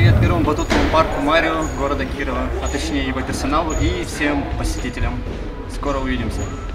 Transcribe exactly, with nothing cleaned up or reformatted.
привет первому батутному парку Марио города Кирова, а точнее его персоналу и всем посетителям. Скоро увидимся.